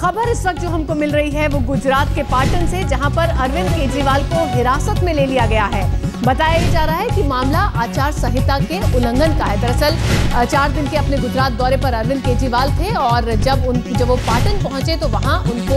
खबर इस वक्त जो हमको मिल रही है वो गुजरात के पाटन से, जहां पर अरविंद केजरीवाल को हिरासत में ले लिया गया है। बताया जा रहा है कि मामला आचार संहिता के उल्लंघन का है। दरअसल 4 दिन के अपने गुजरात दौरे पर अरविंद केजरीवाल थे और जब वो पाटन पहुंचे तो वहां उनको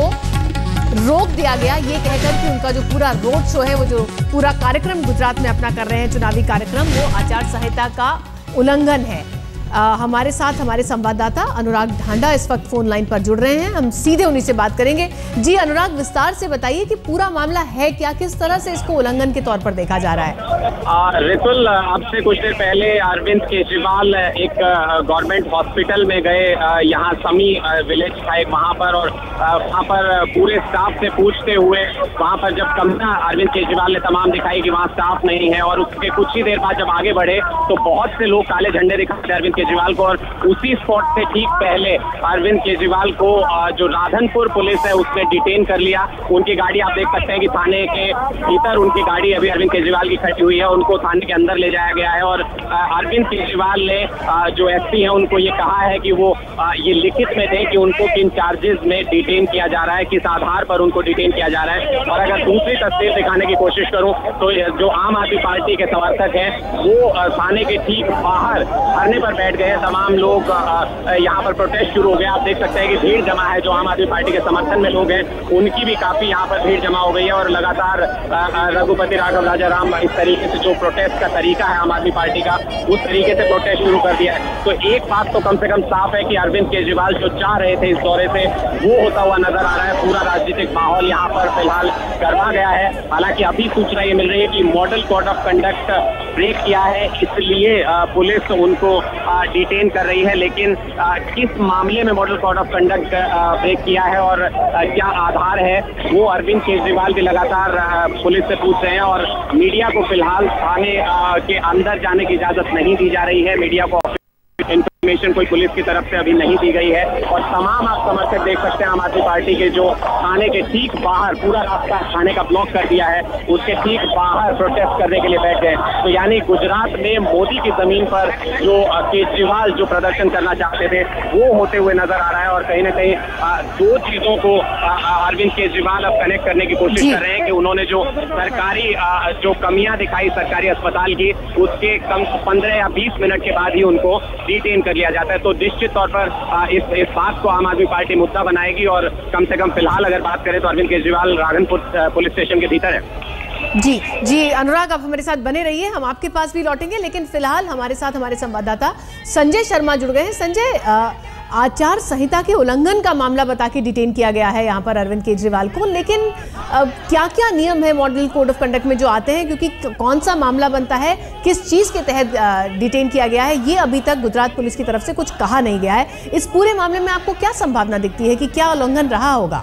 रोक दिया गया, ये कहकर कि उनका जो पूरा रोड शो है, वो जो पूरा कार्यक्रम गुजरात में अपना कर रहे हैं, चुनावी कार्यक्रम, वो आचार संहिता का उल्लंघन है। हमारे साथ हमारे संवाददाता अनुराग ढांडा इस वक्त फोन लाइन पर जुड़ रहे हैं, हम सीधे उन्हीं से बात करेंगे। जी अनुराग, विस्तार से बताइए कि पूरा मामला है क्या, किस तरह से इसको उल्लंघन के तौर पर देखा जा रहा है। रितुल, अब से कुछ देर पहले अरविंद केजरीवाल एक गवर्नमेंट हॉस्पिटल में गए, यहाँ समी विलेज था एक वहाँ पर, और वहाँ पर पूरे स्टाफ से पूछते हुए वहाँ पर जब कमियां अरविंद केजरीवाल ने तमाम दिखाई कि वहाँ स्टाफ नहीं है, और उसके कुछ ही देर बाद जब आगे बढ़े तो बहुत से लोग काले झंडे दिखाते अरविंद केजरीवाल को, और उसी स्पॉट से ठीक पहले अरविंद केजरीवाल को जो राधनपुर पुलिस है उसने डिटेन कर लिया। उनकी गाड़ी आप देख सकते हैं कि थाने के भीतर उनकी गाड़ी अभी अरविंद केजरीवाल की खड़ी हुई है, उनको थाने के अंदर ले जाया गया है। और अरविंद केजरीवाल ने जो एसपी है उनको ये कहा है कि वो ये लिखित में दें कि उनको किन चार्जेस में डिटेन किया जा रहा है, किस आधार पर उनको डिटेन किया जा रहा है। और अगर दूसरी तस्वीर दिखाने की कोशिश करूं तो जो आम आदमी पार्टी के समर्थक हैं वो थाने के ठीक बाहर धरने पर बैठ गए। तमाम लोग यहाँ पर प्रोटेस्ट शुरू हो गया। आप देख सकते हैं कि भीड़ जमा है, जो आम आदमी पार्टी के समर्थन में लोग हैं उनकी भी काफी यहाँ पर भीड़ जमा हो गई है। और लगातार रघुपति राघव राजाराम इस तरीके से जो प्रोटेस्ट का तरीका है आम आदमी पार्टी का, उस तरीके से प्रोटेस्ट शुरू कर दिया है। तो एक बात तो कम से कम साफ है कि अरविंद केजरीवाल जो चाह रहे थे इस दौरे से वो होता हुआ नजर आ रहा है। पूरा राजनीतिक माहौल यहाँ पर फिलहाल गरमा गया है। हालांकि अभी सूचना ये मिल रही है कि model code of conduct break किया है, इसलिए पुलिस उनको डिटेन कर रही है। लेकिन किस मामले में model code of conduct break किया है और क्या आधार है, वो अरविंद केजरीवाल भी लगातार पुलिस से पूछ रहे हैं। और मीडिया को फिलहाल थाने के अंदर जाने की इजाजत नहीं दी जा रही है। मीडिया को इन्फॉर्मेशन कोई पुलिस की तरफ से अभी नहीं दी गई है। और तमाम आप समर्थक देख सकते हैं आम आदमी पार्टी के जो थाने के ठीक बाहर पूरा रास्ता थाने का ब्लॉक कर दिया है, उसके ठीक बाहर प्रोटेस्ट करने के लिए बैठ गए। तो यानी गुजरात में मोदी की जमीन पर जो केजरीवाल जो प्रदर्शन करना चाहते थे वो होते हुए नजर आ रहा है। और कहीं ना कहीं दो चीजों को अरविंद केजरीवाल अब कनेक्ट करने की कोशिश कर रहे हैं कि उन्होंने जो सरकारी जो कमियां दिखाई सरकारी अस्पताल की, उसके कम 15 या 20 मिनट के बाद ही उनको डिटेन कर लिया जाता है। तो निश्चित तौर पर इस बात को आम आदमी पार्टी मुद्दा बनाएगी। और कम से कम फिलहाल अगर बात करें तो अरविंद केजरीवाल राधनपुर पुलिस स्टेशन के भीतर है। जी अनुराग, आप हमारे साथ बने रहिए, हम आपके पास भी लौटेंगे। लेकिन फिलहाल हमारे साथ हमारे संवाददाता संजय शर्मा जुड़ गए हैं। संजय, आचार संहिता के उल्लंघन का मामला बता के डिटेन किया गया है यहाँ पर अरविंद केजरीवाल को, लेकिन क्या क्या नियम है मॉडल कोड ऑफ कंडक्ट में जो आते हैं, क्योंकि कौन सा मामला बनता है, किस चीज के तहत डिटेन किया गया है, ये अभी तक गुजरात पुलिस की तरफ से कुछ कहा नहीं गया है। इस पूरे मामले में आपको क्या संभावना दिखती है कि क्या उल्लंघन रहा होगा?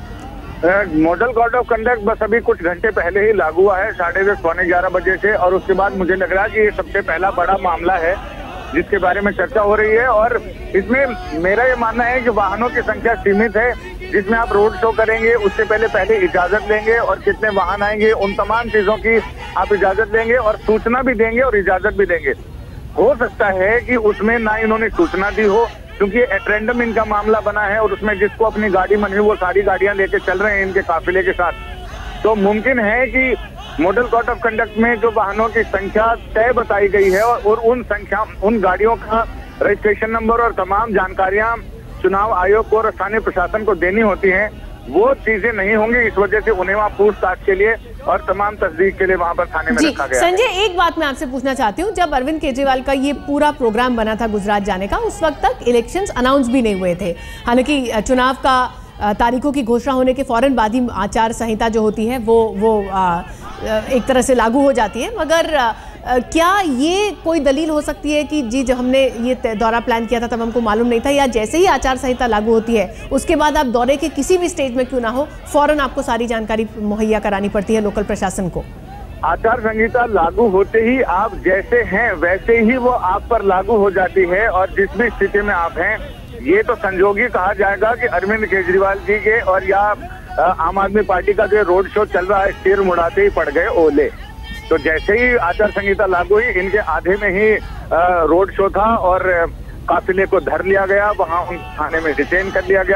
मॉडल कोड ऑफ कंडक्ट बस अभी कुछ घंटे पहले ही लागू हुआ है, 10:30 पौने 11 बजे से। और उसके बाद मुझे लग रहा है कि ये सबसे पहला बड़ा मामला है जिसके बारे में चर्चा हो रही है। और इसमें मेरा ये मानना है कि वाहनों की संख्या सीमित है। जिसमें आप रोड शो करेंगे उससे पहले इजाजत लेंगे, और कितने वाहन आएंगे उन तमाम चीजों की आप इजाजत लेंगे और सूचना भी देंगे और इजाजत भी देंगे। हो सकता है कि उसमें ना इन्होंने सूचना दी हो, क्योंकि एट रैंडम इनका मामला बना है और उसमें जिसको अपनी गाड़ी मन हुई वो सारी गाड़ियां लेके चल रहे हैं इनके काफिले के साथ। तो मुमकिन है कि मॉडल कोड ऑफ कंडक्ट में जो वाहनों की संख्या तय बताई गई है और उन गाड़ियों का रजिस्ट्रेशन नंबर और तमाम जानकारियां चुनाव आयोग को और स्थानीय प्रशासन को देनी होती हैं, वो चीजें नहीं होंगी। इस वजह से उन्हें वहाँ पूछताछ के लिए और तमाम तस्दीक के लिए वहाँ पर थाने में रखा गया। संजय, एक बात मैं आपसे पूछना चाहती हूँ, जब अरविंद केजरीवाल का ये पूरा प्रोग्राम बना था गुजरात जाने का, उस वक्त तक इलेक्शंस अनाउंस भी नहीं हुए थे। हालांकि चुनाव का तारीखों की घोषणा होने के फौरन बाद ही आचार संहिता जो होती है वो एक तरह से लागू हो जाती है, मगर क्या ये कोई दलील हो सकती है कि जी जब हमने ये दौरा प्लान किया था तब हमको मालूम नहीं था, या जैसे ही आचार संहिता लागू होती है उसके बाद आप दौरे के किसी भी स्टेज में क्यों ना हो, फौरन आपको सारी जानकारी मुहैया करानी पड़ती है लोकल प्रशासन को? आचार संहिता लागू होते ही आप जैसे हैं वैसे ही वो आप पर लागू हो जाती है। और जिस भी स्थिति में आप हैं, ये तो संजोगी कहा जाएगा कि अरविंद केजरीवाल जी के और या आम आदमी पार्टी का जो रोड शो चल रहा है, सिर मुड़ाते ही पड़ गए ओले। तो जैसे ही आचार संहिता लागू हुई, इनके आधे में ही रोड शो था और काफिले को धर लिया गया, वहां थाने में डिटेन कर लिया गया।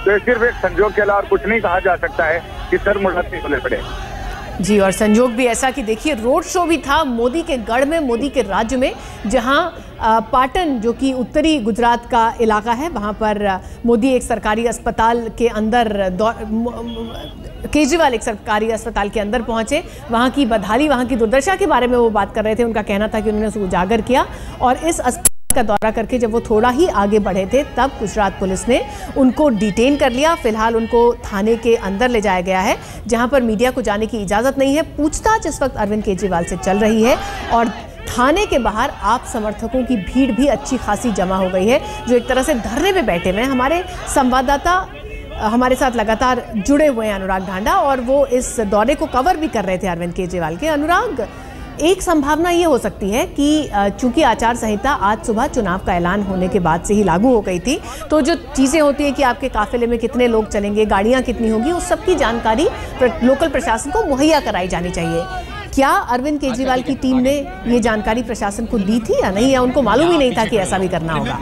तो सिर्फ एक संजोग के अलावा और कुछ नहीं कहा जा सकता है कि सर मुड़ाते चले पड़े। जी, और संजोग भी ऐसा कि देखिए रोड शो भी था मोदी के गढ़ में, मोदी के राज्य में, जहां पाटन जो कि उत्तरी गुजरात का इलाका है, वहां पर मोदी एक सरकारी अस्पताल के अंदर केजरीवाल एक सरकारी अस्पताल के अंदर पहुंचे। वहां की बदहाली, वहां की दुर्दशा के बारे में वो बात कर रहे थे। उनका कहना था कि उन्होंने उसे उजागर किया और इस अस्पताल का दौरा करके जब वो थोड़ा ही आगे बढ़े थे तब गुजरात पुलिस ने उनको डिटेन कर लिया। फिलहाल उनको थाने के अंदर ले जाया गया है, जहां पर मीडिया को जाने की इजाजत नहीं है। पूछताछ इस वक्त अरविंद केजरीवाल से चल रही है और थाने के बाहर आप समर्थकों की भीड़ भी अच्छी खासी जमा हो गई है, जो एक तरह से धरने पे बैठे हुए हैं। हमारे संवाददाता हमारे साथ लगातार जुड़े हुए हैं, अनुराग ढांडा, और वो इस दौरे को कवर भी कर रहे थे अरविंद केजरीवाल के। अनुराग, एक संभावना ये हो सकती है कि चूंकि आचार संहिता आज सुबह चुनाव का ऐलान होने के बाद से ही लागू हो गई थी, तो जो चीज़ें होती हैं कि आपके काफिले में कितने लोग चलेंगे, गाड़ियां कितनी होंगी, उस सब की जानकारी लोकल प्रशासन को मुहैया कराई जानी चाहिए। क्या अरविंद केजरीवाल की टीम ने ये जानकारी प्रशासन को दी थी या नहीं, या उनको मालूम ही नहीं था कि ऐसा भी करना होगा?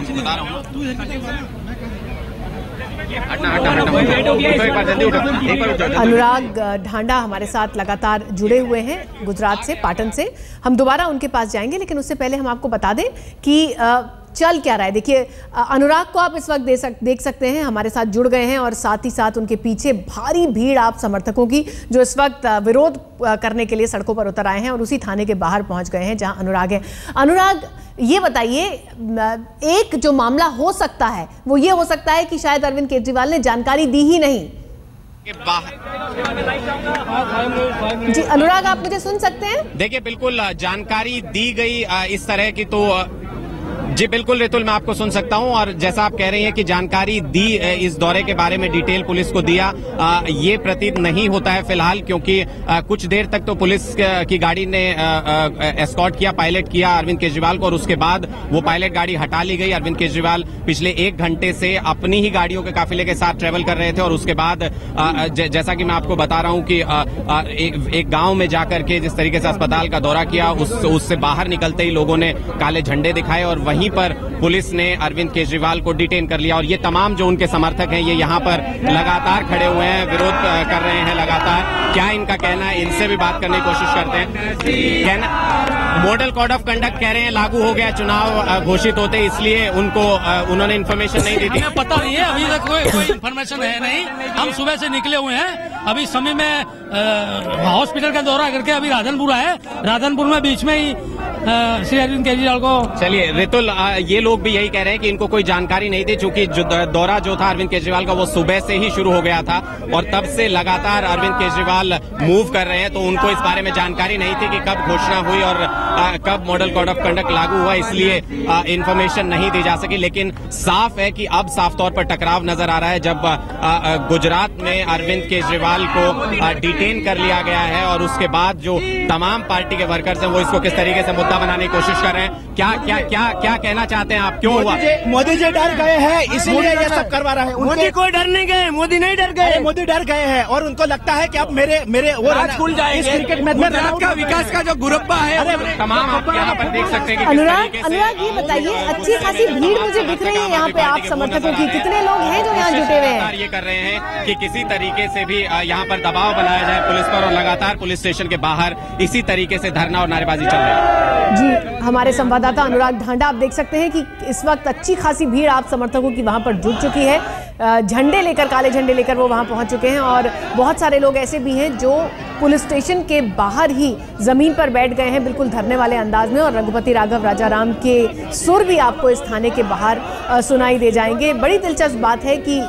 अनुराग ढांडा हमारे साथ लगातार जुड़े हुए हैं गुजरात से, पाटन से। हम दोबारा उनके पास जाएंगे, लेकिन उससे पहले हम आपको बता दें कि चल क्या रहा है। देखिए, अनुराग को आप इस वक्त देख सकते हैं, हमारे साथ जुड़ गए हैं, और साथ ही साथ उनके पीछे भारी भीड़ आप समर्थकों की जो इस वक्त विरोध करने के लिए सड़कों पर उतर आए हैं और उसी थाने के बाहर पहुंच गए हैं जहां अनुराग है। अनुराग, ये बताइए, एक जो मामला हो सकता है वो ये हो सकता है कि शायद अरविंद केजरीवाल ने जानकारी दी ही नहीं। जी अनुराग, आप मुझे सुन सकते हैं? देखिए, बिल्कुल जानकारी दी गई इस तरह की तो जी बिल्कुल रितुल, मैं आपको सुन सकता हूं। और जैसा आप कह रही हैं कि जानकारी दी, इस दौरे के बारे में डिटेल पुलिस को दिया, ये प्रतीत नहीं होता है फिलहाल, क्योंकि कुछ देर तक तो पुलिस की गाड़ी ने एस्कॉर्ट किया, पायलट किया अरविंद केजरीवाल को, और उसके बाद वो पायलट गाड़ी हटा ली गई। अरविंद केजरीवाल पिछले 1 घंटे से अपनी ही गाड़ियों के काफिले के साथ ट्रेवल कर रहे थे, और उसके बाद जैसा कि मैं आपको बता रहा हूं कि एक गांव में जाकर के जिस तरीके से अस्पताल का दौरा किया, उससे बाहर निकलते ही लोगों ने काले झंडे दिखाए और वहीं पर पुलिस ने अरविंद केजरीवाल को डिटेन कर लिया। और ये तमाम जो उनके समर्थक हैं, ये यहाँ पर लगातार खड़े हुए हैं, विरोध कर रहे हैं लगातार। क्या इनका कहना है, इनसे भी बात करने की कोशिश करते हैं। कहना, मॉडल कोड ऑफ कंडक्ट कह रहे हैं लागू हो गया चुनाव घोषित होते, इसलिए उन्होंने इन्फॉर्मेशन नहीं दी थी। हमें पता नहीं है, अभी तक कोई इन्फॉर्मेशन है नहीं। हम सुबह से निकले हुए हैं, अभी समय में हॉस्पिटल का दौरा करके अभी राधनपुर आए। राधनपुर में बीच में ही श्री अरविंद केजरीवाल को। चलिए रितुल, ये लोग भी यही कह रहे हैं कि इनको कोई जानकारी नहीं थी, चूंकि दौरा जो था अरविंद केजरीवाल का वो सुबह से ही शुरू हो गया था और तब से लगातार अरविंद केजरीवाल मूव कर रहे हैं, तो उनको इस बारे में जानकारी नहीं थी कि कब घोषणा हुई और कब मॉडल कोड ऑफ कंडक्ट लागू हुआ, इसलिए इन्फॉर्मेशन नहीं दी जा सकी। लेकिन साफ है कि अब साफ तौर पर टकराव नजर आ रहा है, जब गुजरात में अरविंद केजरीवाल को डिटेन कर लिया गया है और उसके बाद जो तमाम पार्टी के वर्कर्स हैं वो इसको किस तरीके से मुद्दा बनाने की कोशिश कर रहे हैं। क्या कहना चाहते हैं आप, क्यों हुआ? मोदी जी डर गए हैं, इसलिए ये सब करवा रहे हैं। मोदी कोई डर नहीं गए, मोदी नहीं डर गए, मोदी डर गए हैं और उनको लगता है कि अब मेरे वो राज खुल जाएंगे। इस क्रिकेट मैच में का विकास का जो गुरब्बा है, तमाम आप यहाँ पर देख सकते हैं कि अनुराग, ये बताइए, अच्छी खासी भीड़ मुझे दिख रही है यहाँ पे आप समर्थकों की। कितने लोग हैं जो यहाँ जुटे हुए हैं? ये कर रहे हैं कि किसी तरीके से भी यहाँ पर दबाव बनाया जाए पुलिस पर, और लगातार पुलिस स्टेशन के बाहर इसी तरीके से धरना और नारेबाजी चल रही है। जी, हमारे संवाददाता अनुराग ढांडा, आप देख सकते हैं कि इस वक्त अच्छी खासी भीड़ आप समर्थकों की वहां पर जुट चुकी है। झंडे लेकर, काले झंडे लेकर वो वहां पहुंच चुके हैं, और बहुत सारे लोग ऐसे भी हैं जो पुलिस स्टेशन के बाहर ही जमीन पर बैठ गए हैं, बिल्कुल धरने वाले अंदाज में। और रघुपति राघव राजाराम के सुर भी आपको इस थाने के बाहर सुनाई दे जाएंगे। बड़ी दिलचस्प बात है कि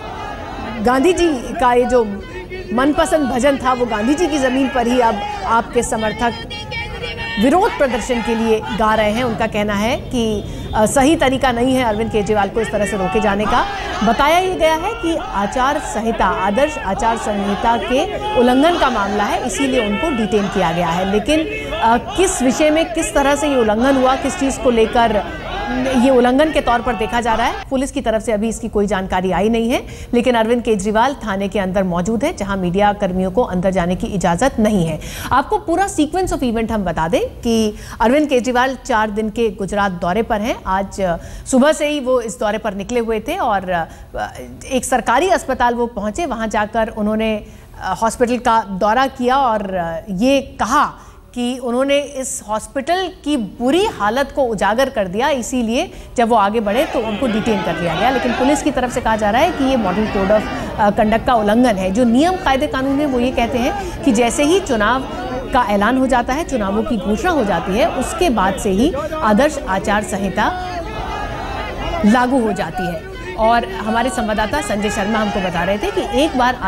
गांधी जी का ये जो मनपसंद भजन था, वो गांधी जी की जमीन पर ही अब आपके समर्थक विरोध प्रदर्शन के लिए गा रहे हैं। उनका कहना है कि सही तरीका नहीं है अरविंद केजरीवाल को इस तरह से रोके जाने का। बताया ये गया है कि आचार संहिता, आदर्श आचार संहिता के उल्लंघन का मामला है, इसीलिए उनको डिटेन किया गया है। लेकिन किस विषय में, किस तरह से ये उल्लंघन हुआ, किस चीज़ को लेकर ये उल्लंघन के तौर पर देखा जा रहा है। पुलिस की तरफ से अभी इसकी कोई जानकारी आई नहीं है, लेकिन अरविंद केजरीवाल थाने के अंदर मौजूद है, जहां मीडिया कर्मियों को अंदर जाने की इजाजत नहीं है। आपको पूरा सीक्वेंस ऑफ इवेंट हम बता दें कि अरविंद केजरीवाल 4 दिन के गुजरात दौरे पर हैं। आज सुबह से ही वो इस दौरे पर निकले हुए थे और एक सरकारी अस्पताल वो पहुंचे। वहां जाकर उन्होंने हॉस्पिटल का दौरा किया और ये कहा कि उन्होंने इस हॉस्पिटल की बुरी हालत को उजागर कर दिया, इसीलिए जब वो आगे बढ़े तो उनको डिटेन कर लिया गया। लेकिन पुलिस की तरफ से कहा जा रहा है कि ये मॉडल कोड ऑफ कंडक्ट का उल्लंघन है। जो नियम कायदे कानून है वो ये कहते हैं कि जैसे ही चुनाव का ऐलान हो जाता है, चुनावों की घोषणा हो जाती है, उसके बाद से ही आदर्श आचार संहिता लागू हो जाती है। और हमारे संवाददाता संजय शर्मा हमको बता रहे थे कि एक बार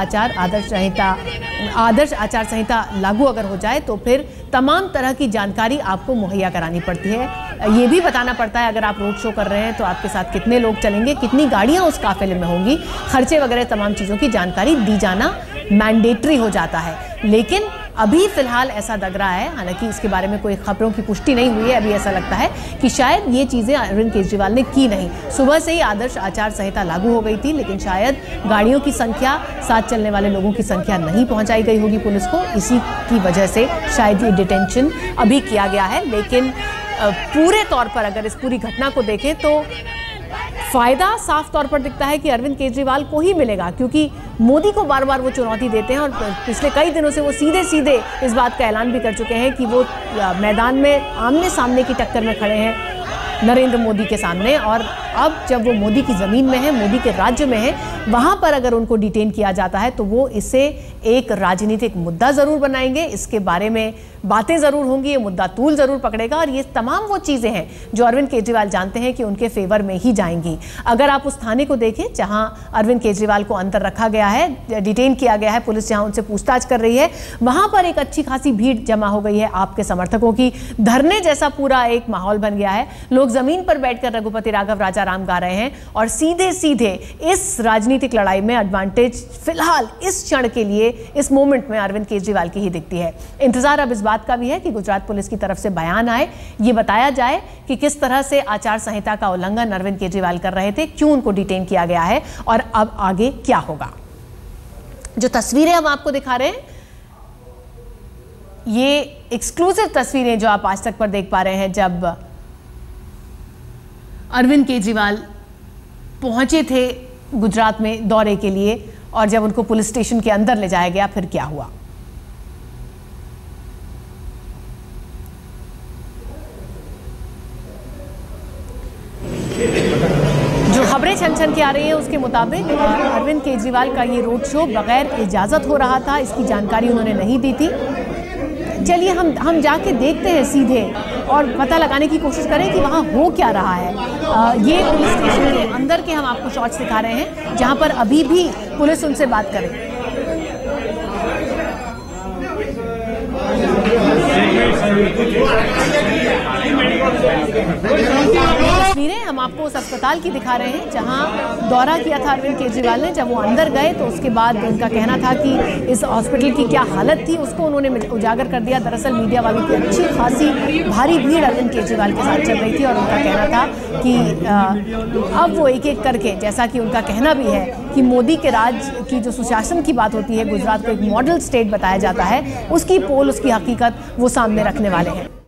आदर्श आचार संहिता लागू अगर हो जाए तो फिर तमाम तरह की जानकारी आपको मुहैया करानी पड़ती है। ये भी बताना पड़ता है अगर आप रोड शो कर रहे हैं तो आपके साथ कितने लोग चलेंगे, कितनी गाड़ियां उस काफिले में होंगी, खर्चे वगैरह तमाम चीज़ों की जानकारी दी जाना मैंडेटरी हो जाता है। लेकिन अभी फिलहाल ऐसा लग रहा है, हालांकि इसके बारे में कोई खबरों की पुष्टि नहीं हुई है, अभी ऐसा लगता है कि शायद ये चीज़ें अरविंद केजरीवाल ने की नहीं। सुबह से ही आदर्श आचार संहिता लागू हो गई थी, लेकिन शायद गाड़ियों की संख्या, साथ चलने वाले लोगों की संख्या नहीं पहुंचाई गई होगी पुलिस को, इसी की वजह से शायद ये डिटेंशन अभी किया गया है। लेकिन पूरे तौर पर अगर इस पूरी घटना को देखें तो फायदा साफ तौर पर दिखता है कि अरविंद केजरीवाल को ही मिलेगा, क्योंकि मोदी को बार बार वो चुनौती देते हैं और पिछले कई दिनों से वो सीधे सीधे इस बात का ऐलान भी कर चुके हैं कि वो मैदान में आमने सामने की टक्कर में खड़े हैं नरेंद्र मोदी के सामने। और अब जब वो मोदी की ज़मीन में है, मोदी के राज्य में है, वहाँ पर अगर उनको डिटेन किया जाता है तो वो इसे एक राजनीतिक मुद्दा ज़रूर बनाएंगे, इसके बारे में बातें ज़रूर होंगी, ये मुद्दा तूल ज़रूर पकड़ेगा। और ये तमाम वो चीज़ें हैं जो अरविंद केजरीवाल जानते हैं कि उनके फेवर में ही जाएंगी। अगर आप उस थाने को देखें जहाँ अरविंद केजरीवाल को अंदर रखा गया है, डिटेन किया गया है, पुलिस जहाँ उनसे पूछताछ कर रही है, वहाँ पर एक अच्छी खासी भीड़ जमा हो गई है आपके समर्थकों की। धरने जैसा पूरा एक माहौल बन गया है। लोग जमीन पर बैठकर रघुपति राघव राजा राम गा रहे हैं और सीधे सीधे इस राजनीतिक लड़ाई में एडवांटेज फिलहाल इस क्षण के लिए, इस मोमेंट में अरविंद केजरीवाल की ही दिखती है। इंतजार अब इस बात का भी है कि गुजरात पुलिस की तरफ से बयान आए, ये बताया जाए कि किस तरह से आचार संहिता का उल्लंघन अरविंद केजरीवाल कर रहे थे, क्यों उनको डिटेन किया गया है और अब आगे क्या होगा। जो तस्वीरें हम आपको दिखा रहे हैं, ये एक्सक्लूसिव तस्वीरें जो आप आज तक पर देख पा रहे हैं, जब अरविंद केजरीवाल पहुंचे थे गुजरात में दौरे के लिए और जब उनको पुलिस स्टेशन के अंदर ले जाया गया, फिर क्या हुआ। जो खबरें छन के आ रही हैं उसके मुताबिक अरविंद केजरीवाल का ये रोड शो बगैर इजाजत हो रहा था, इसकी जानकारी उन्होंने नहीं दी थी। चलिए हम जाके देखते हैं सीधे और पता लगाने की कोशिश करें कि वहाँ हो क्या रहा है। ये पुलिस स्टेशन के अंदर के हम आपको शॉट्स दिखा रहे हैं जहाँ पर अभी भी पुलिस उनसे बात करे। तस्वीरें हम आपको उस अस्पताल की दिखा रहे हैं जहां दौरा किया था अरविंद केजरीवाल ने। जब वो अंदर गए तो उसके बाद उनका कहना था कि इस हॉस्पिटल की क्या हालत थी उसको उन्होंने उजागर कर दिया। दरअसल मीडिया वालों की अच्छी खासी भारी भीड़ अरविंद केजरीवाल के साथ चल रही थी और उनका कहना था कि अब वो एक एक करके, जैसा कि उनका कहना भी है कि मोदी के राज की जो सुशासन की बात होती है, गुजरात को एक मॉडल स्टेट बताया जाता है, उसकी पोल, उसकी हकीकत वो सामने रखने वाले हैं।